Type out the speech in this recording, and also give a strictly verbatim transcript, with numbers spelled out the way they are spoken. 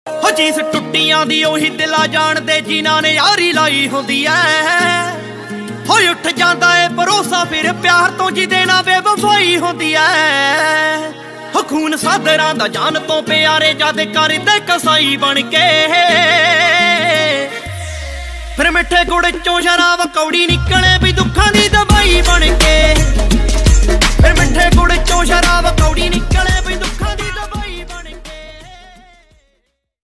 ਹੋ ਚੀਜ਼ ਟੁੱਟੀਆਂ ਦੀ ਉਹੀ ਦਿਲਾਂ ਜਾਣਦੇ ਜਿਨ੍ਹਾਂ ਨੇ ਯਾਰੀ ਲਾਈ ਹੁੰਦੀ ਐ। ਹੋਏ ਉੱਠ ਜਾਂਦਾ ਏ ਭਰੋਸਾ ਫਿਰ ਪਿਆਰ ਤੋਂ ਜਿਹਦੇ ਨਾਲ ਬੇਵਫਾਈ ਹੁੰਦੀ ਐ। ਹੋ ਖੂਨ ਸਾਦਰਾਂ ਦਾ ਜਾਨ ਤੋਂ ਪਿਆਰੇ ਜਦ ਕਰਦੇ ਕਸਾਈ ਬਣ ਕੇ, ਫਿਰ ਮਿੱਠੇ ਗੁੜ ਚੋਂ ਸ਼ਰਾਬ ਕੌੜੀ ਨਿਕਲੇ ਵੀ ਦੁੱਖਾਂ ਦੀ ਦਵਾਈ ਬਣ ਕੇ।